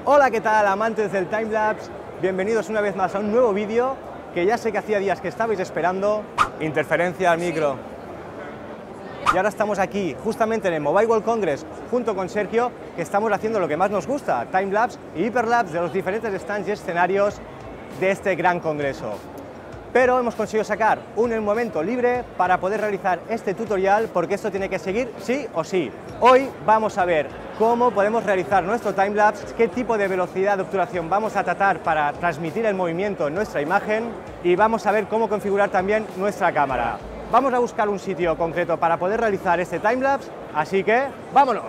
Hola, ¿qué tal, amantes del timelapse? Bienvenidos una vez más a un nuevo vídeo que ya sé que hacía días que estabais esperando. Interferencia al micro. Y ahora estamos aquí, justamente en el Mobile World Congress, junto con Sergio, que estamos haciendo lo que más nos gusta, timelapse y hiperlapse de los diferentes stands y escenarios de este gran congreso. Pero hemos conseguido sacar un momento libre para poder realizar este tutorial, porque esto tiene que seguir sí o sí. Hoy vamos a ver cómo podemos realizar nuestro timelapse, qué tipo de velocidad de obturación vamos a tratar para transmitir el movimiento en nuestra imagen y vamos a ver cómo configurar también nuestra cámara. Vamos a buscar un sitio concreto para poder realizar este timelapse, así que ¡vámonos!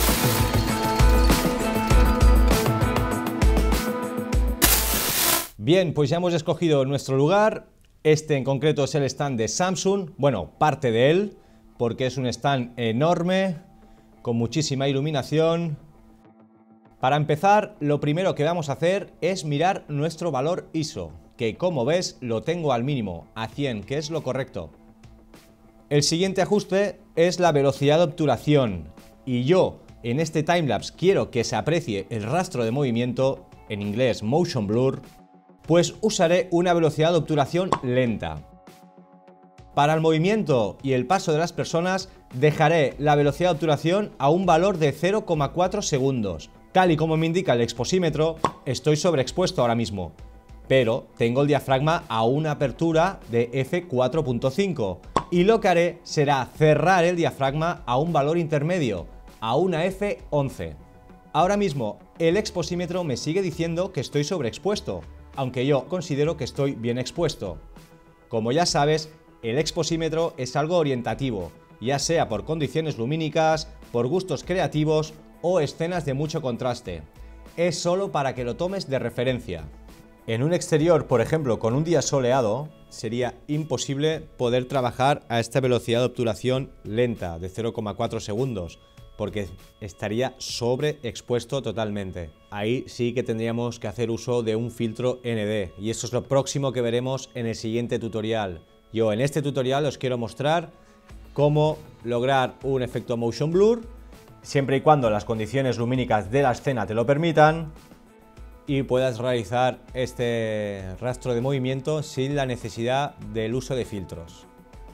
Bien, pues ya hemos escogido nuestro lugar. Este en concreto es el stand de Samsung, bueno, parte de él, porque es un stand enorme, con muchísima iluminación. Para empezar, lo primero que vamos a hacer es mirar nuestro valor ISO, que como ves lo tengo al mínimo, a 100, que es lo correcto. El siguiente ajuste es la velocidad de obturación, y yo en este timelapse quiero que se aprecie el rastro de movimiento, en inglés motion blur, pues usaré una velocidad de obturación lenta. Para el movimiento y el paso de las personas dejaré la velocidad de obturación a un valor de 0,4 segundos. Tal y como me indica el exposímetro, estoy sobreexpuesto ahora mismo, pero tengo el diafragma a una apertura de f4.5 y lo que haré será cerrar el diafragma a un valor intermedio, a una f11. Ahora mismo el exposímetro me sigue diciendo que estoy sobreexpuesto, aunque yo considero que estoy bien expuesto. Como ya sabes, el exposímetro es algo orientativo, ya sea por condiciones lumínicas, por gustos creativos o escenas de mucho contraste. Es solo para que lo tomes de referencia. En un exterior, por ejemplo, con un día soleado, sería imposible poder trabajar a esta velocidad de obturación lenta de 0,4 segundos, porque estaría sobreexpuesto totalmente. Ahí sí que tendríamos que hacer uso de un filtro ND, y eso es lo próximo que veremos en el siguiente tutorial. Yo en este tutorial os quiero mostrar cómo lograr un efecto motion blur, siempre y cuando las condiciones lumínicas de la escena te lo permitan, y puedas realizar este rastro de movimiento sin la necesidad del uso de filtros.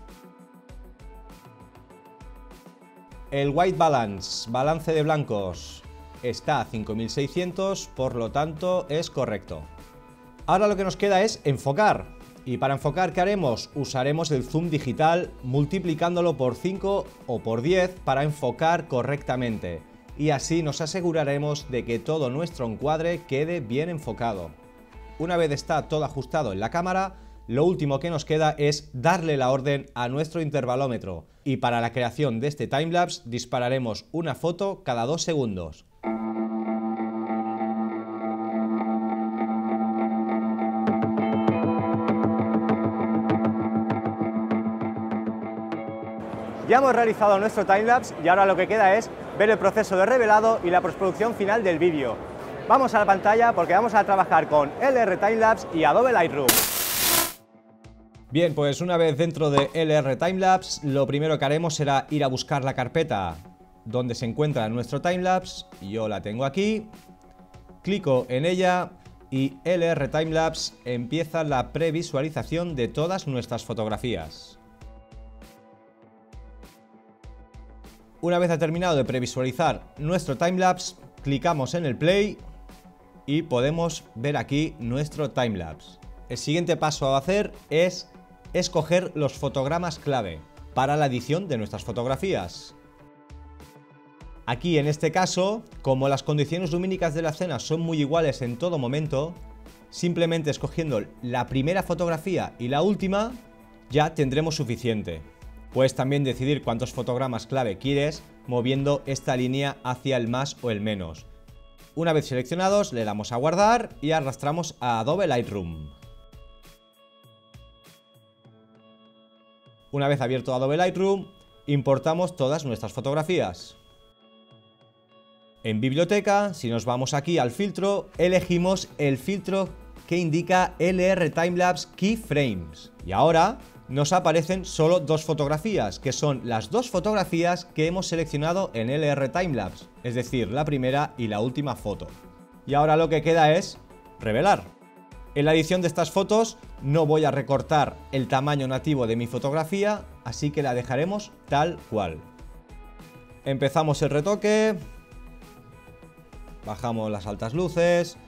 El white balance, balance de blancos, está a 5600, por lo tanto es correcto. Ahora lo que nos queda es enfocar. Y para enfocar, ¿qué haremos? Usaremos el zoom digital multiplicándolo por 5 o por 10 para enfocar correctamente. Y así nos aseguraremos de que todo nuestro encuadre quede bien enfocado. Una vez está todo ajustado en la cámara, lo último que nos queda es darle la orden a nuestro intervalómetro, y para la creación de este timelapse dispararemos una foto cada 2 segundos. Ya hemos realizado nuestro timelapse y ahora lo que queda es ver el proceso de revelado y la postproducción final del vídeo. Vamos a la pantalla porque vamos a trabajar con LR Timelapse y Adobe Lightroom. Bien, pues una vez dentro de LR Timelapse, lo primero que haremos será ir a buscar la carpeta donde se encuentra nuestro timelapse. Yo la tengo aquí, clico en ella y LR Timelapse empieza la previsualización de todas nuestras fotografías. Una vez ha terminado de previsualizar nuestro timelapse, clicamos en el play y podemos ver aquí nuestro timelapse. El siguiente paso a hacer es escoger los fotogramas clave para la edición de nuestras fotografías. Aquí en este caso, como las condiciones lumínicas de la escena son muy iguales en todo momento, simplemente escogiendo la primera fotografía y la última ya tendremos suficiente. Puedes también decidir cuántos fotogramas clave quieres moviendo esta línea hacia el más o el menos. Una vez seleccionados le damos a guardar y arrastramos a Adobe Lightroom. Una vez abierto Adobe Lightroom, importamos todas nuestras fotografías. En biblioteca, si nos vamos aquí al filtro, elegimos el filtro que indica LR Timelapse Keyframes. Y ahora nos aparecen solo dos fotografías, que son las dos fotografías que hemos seleccionado en LR Timelapse, es decir, la primera y la última foto. Y ahora lo que queda es revelar. En la edición de estas fotos no voy a recortar el tamaño nativo de mi fotografía, así que la dejaremos tal cual. Empezamos el retoque, bajamos las altas luces,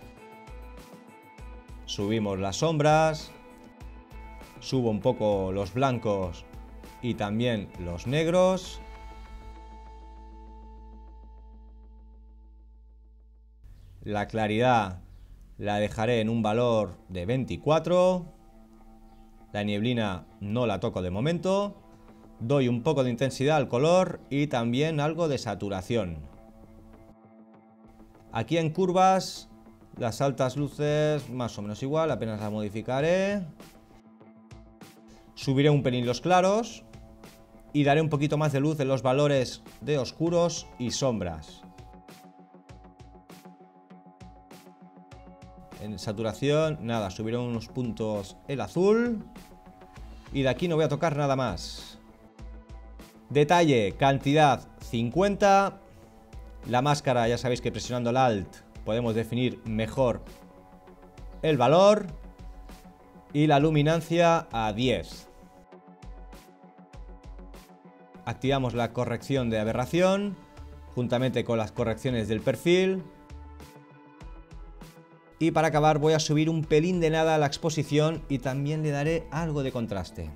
subimos las sombras, subo un poco los blancos y también los negros. La claridad la dejaré en un valor de 24. La nieblina no la toco de momento. Doy un poco de intensidad al color y también algo de saturación. Aquí en curvas, las altas luces más o menos igual, apenas las modificaré. Subiré un pelín los claros y daré un poquito más de luz en los valores de oscuros y sombras. En saturación, nada, subiré unos puntos el azul y de aquí no voy a tocar nada más. Detalle, cantidad 50. La máscara, ya sabéis que presionando el Alt podemos definir mejor el valor. Y la luminancia a 10. Activamos la corrección de aberración juntamente con las correcciones del perfil. Y para acabar voy a subir un pelín de nada a la exposición y también le daré algo de contraste.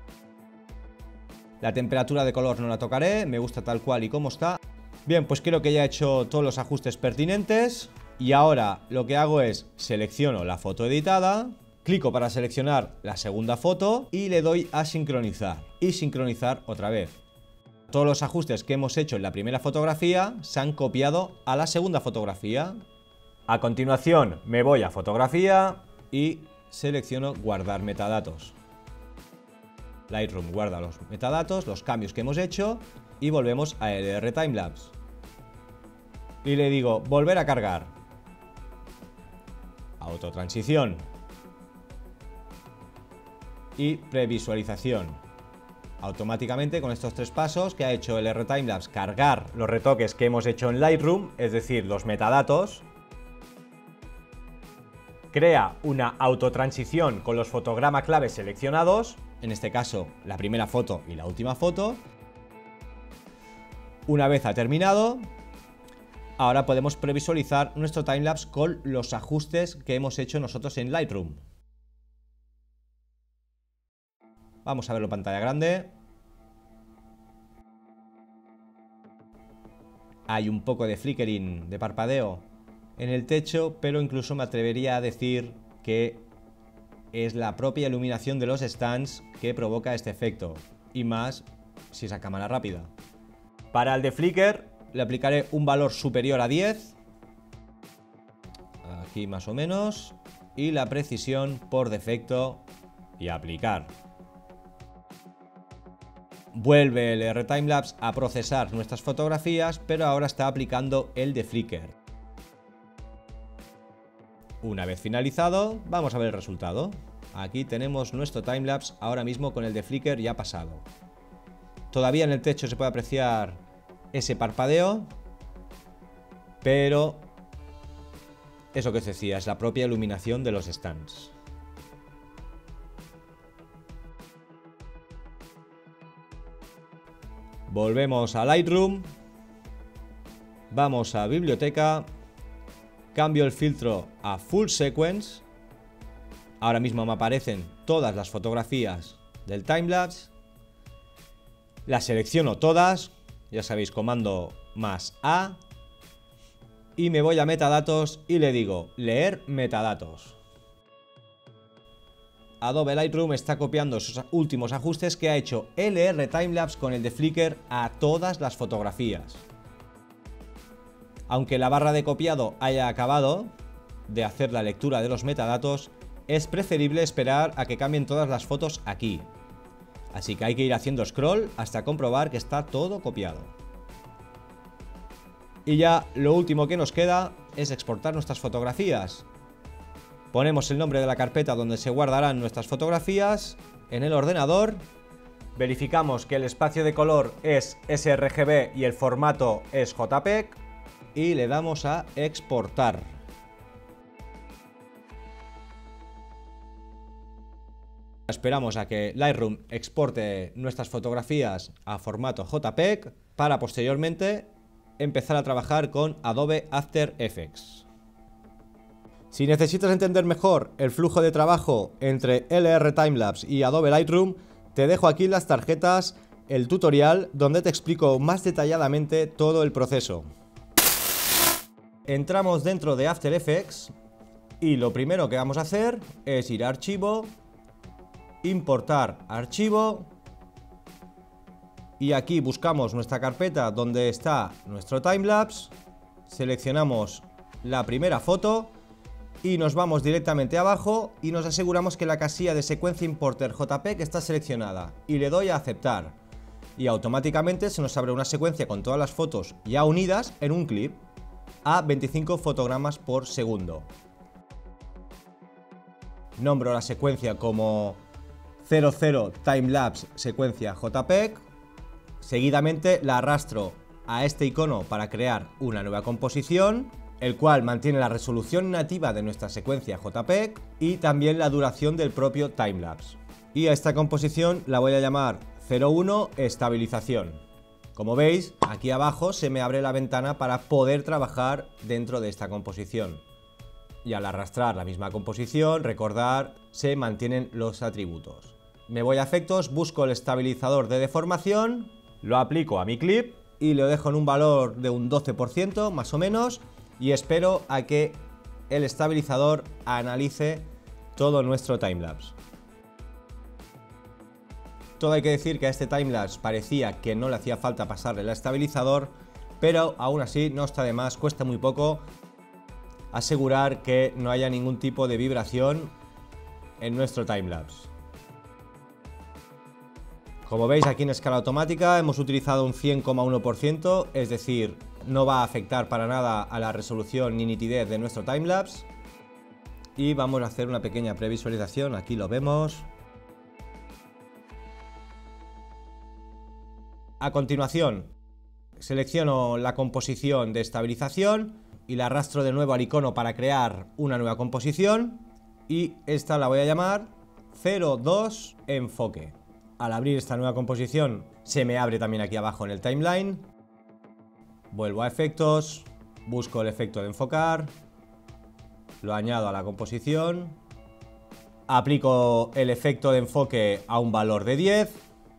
La temperatura de color no la tocaré, me gusta tal cual y como está. Bien, pues creo que ya he hecho todos los ajustes pertinentes. Y ahora lo que hago es selecciono la foto editada, clico para seleccionar la segunda foto y le doy a sincronizar. Y sincronizar otra vez. Todos los ajustes que hemos hecho en la primera fotografía se han copiado a la segunda fotografía. A continuación me voy a fotografía y selecciono guardar metadatos. Lightroom guarda los metadatos, los cambios que hemos hecho y volvemos a LR Timelapse. Y le digo volver a cargar. Autotransición. Y previsualización. Automáticamente con estos tres pasos que ha hecho LR Timelapse, cargar los retoques que hemos hecho en Lightroom, es decir, los metadatos. Crea una autotransición con los fotogramas clave seleccionados, en este caso la primera foto y la última foto. Una vez ha terminado, ahora podemos previsualizar nuestro timelapse con los ajustes que hemos hecho nosotros en Lightroom. Vamos a verlo en pantalla grande. Hay un poco de flickering, de parpadeo en el techo, pero incluso me atrevería a decir que es la propia iluminación de los stands que provoca este efecto, y más si es a cámara rápida. Para el de flicker le aplicaré un valor superior a 10, aquí más o menos, y la precisión por defecto y aplicar. Vuelve el LR Timelapse a procesar nuestras fotografías, pero ahora está aplicando el de flicker. Una vez finalizado, vamos a ver el resultado. Aquí tenemos nuestro timelapse ahora mismo con el de flicker ya pasado. Todavía en el techo se puede apreciar ese parpadeo, pero eso que os decía, es la propia iluminación de los stands. Volvemos a Lightroom, vamos a biblioteca, cambio el filtro a Full Sequence. Ahora mismo me aparecen todas las fotografías del timelapse. Las selecciono todas, ya sabéis, comando más A. Y me voy a metadatos y le digo leer metadatos. Adobe Lightroom está copiando esos últimos ajustes que ha hecho LR Timelapse con el de Flickr a todas las fotografías. Aunque la barra de copiado haya acabado de hacer la lectura de los metadatos, es preferible esperar a que cambien todas las fotos aquí. Así que hay que ir haciendo scroll hasta comprobar que está todo copiado. Y ya lo último que nos queda es exportar nuestras fotografías. Ponemos el nombre de la carpeta donde se guardarán nuestras fotografías en el ordenador. Verificamos que el espacio de color es sRGB y el formato es JPEG. Y le damos a exportar. Esperamos a que Lightroom exporte nuestras fotografías a formato JPEG para posteriormente empezar a trabajar con Adobe After Effects. Si necesitas entender mejor el flujo de trabajo entre LR Timelapse y Adobe Lightroom, te dejo aquí las tarjetas el tutorial donde te explico más detalladamente todo el proceso. Entramos dentro de After Effects y lo primero que vamos a hacer es ir a Archivo, Importar archivo y aquí buscamos nuestra carpeta donde está nuestro timelapse, seleccionamos la primera foto y nos vamos directamente abajo y nos aseguramos que la casilla de secuencia Importer JPEG está seleccionada y le doy a aceptar y automáticamente se nos abre una secuencia con todas las fotos ya unidas en un clip a 25 fotogramas por segundo. Nombro la secuencia como 00 timelapse secuencia JPEG. Seguidamente la arrastro a este icono para crear una nueva composición, el cual mantiene la resolución nativa de nuestra secuencia JPEG y también la duración del propio timelapse. Y a esta composición la voy a llamar 01 estabilización. Como veis, aquí abajo se me abre la ventana para poder trabajar dentro de esta composición. Y al arrastrar la misma composición, recordar, se mantienen los atributos. Me voy a efectos, busco el estabilizador de deformación, lo aplico a mi clip y lo dejo en un valor de un 12% más o menos y espero a que el estabilizador analice todo nuestro timelapse. Todo hay que decir que a este timelapse parecía que no le hacía falta pasarle el estabilizador, pero aún así no está de más, cuesta muy poco asegurar que no haya ningún tipo de vibración en nuestro timelapse. Como veis aquí en escala automática hemos utilizado un 100,1%, es decir, no va a afectar para nada a la resolución ni nitidez de nuestro timelapse. Y vamos a hacer una pequeña previsualización, aquí lo vemos. A continuación, selecciono la composición de estabilización y la arrastro de nuevo al icono para crear una nueva composición y esta la voy a llamar 02 enfoque. Al abrir esta nueva composición se me abre también aquí abajo en el timeline. Vuelvo a efectos, busco el efecto de enfocar, lo añado a la composición, aplico el efecto de enfoque a un valor de 10,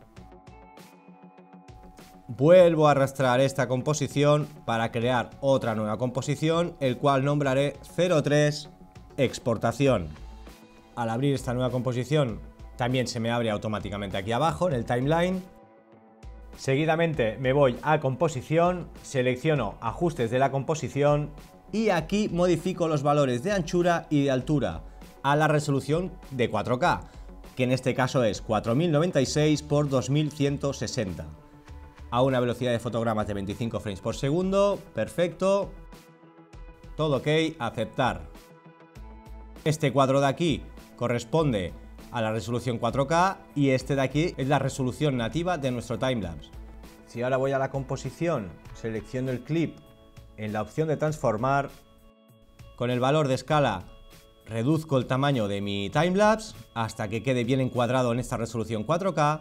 vuelvo a arrastrar esta composición para crear otra nueva composición, el cual nombraré 03 exportación. Al abrir esta nueva composición también se me abre automáticamente aquí abajo en el timeline. Seguidamente me voy a composición, selecciono ajustes de la composición y aquí modifico los valores de anchura y de altura a la resolución de 4K, que en este caso es 4096 x 2160. A una velocidad de fotogramas de 25 frames por segundo, perfecto. Todo ok, aceptar. Este cuadro de aquí corresponde a la resolución 4K y este de aquí es la resolución nativa de nuestro timelapse. Si ahora voy a la composición, selecciono el clip en la opción de transformar, con el valor de escala reduzco el tamaño de mi timelapse hasta que quede bien encuadrado en esta resolución 4K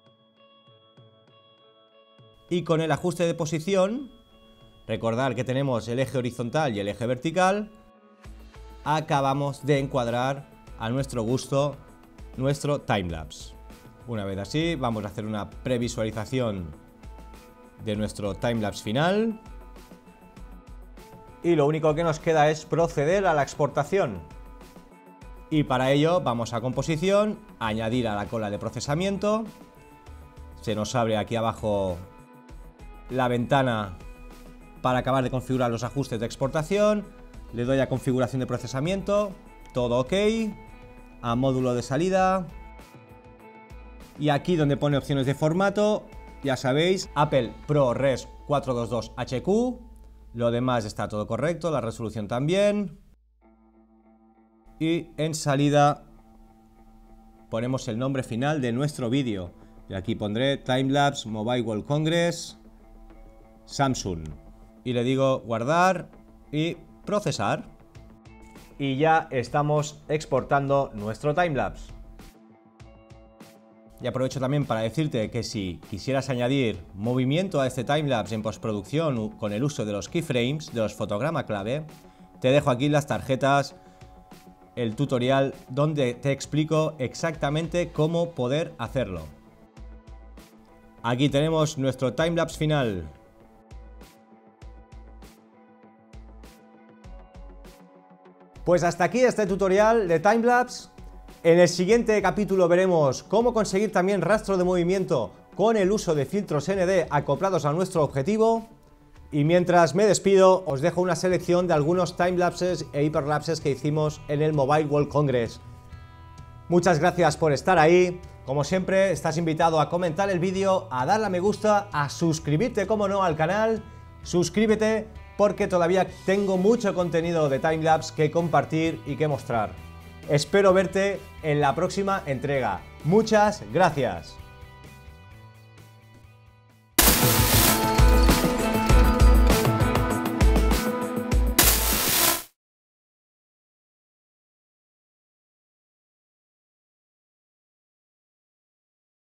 y con el ajuste de posición, recordar que tenemos el eje horizontal y el eje vertical, acabamos de encuadrar a nuestro gusto nuestro timelapse. Una vez así, vamos a hacer una previsualización de nuestro timelapse final. Y lo único que nos queda es proceder a la exportación. Y para ello vamos a composición, añadir a la cola de procesamiento. Se nos abre aquí abajo la ventana para acabar de configurar los ajustes de exportación. Le doy a configuración de procesamiento, todo ok. A módulo de salida y aquí donde pone opciones de formato, ya sabéis, Apple ProRes 422 HQ, lo demás está todo correcto, la resolución también y en salida ponemos el nombre final de nuestro vídeo y aquí pondré Timelapse Mobile World Congress Samsung y le digo guardar y procesar. Y ya estamos exportando nuestro timelapse. Y aprovecho también para decirte que si quisieras añadir movimiento a este timelapse en postproducción con el uso de los keyframes, de los fotogramas clave, te dejo aquí las tarjetas, el tutorial donde te explico exactamente cómo poder hacerlo. Aquí tenemos nuestro timelapse final. Pues hasta aquí este tutorial de timelapse. En el siguiente capítulo veremos cómo conseguir también rastro de movimiento con el uso de filtros ND acoplados a nuestro objetivo. Y mientras me despido, os dejo una selección de algunos timelapses e hiperlapses que hicimos en el Mobile World Congress. Muchas gracias por estar ahí. Como siempre, estás invitado a comentar el vídeo, a darle a me gusta, a suscribirte, como no, al canal. Suscríbete porque todavía tengo mucho contenido de timelapse que compartir y que mostrar. Espero verte en la próxima entrega. Muchas gracias.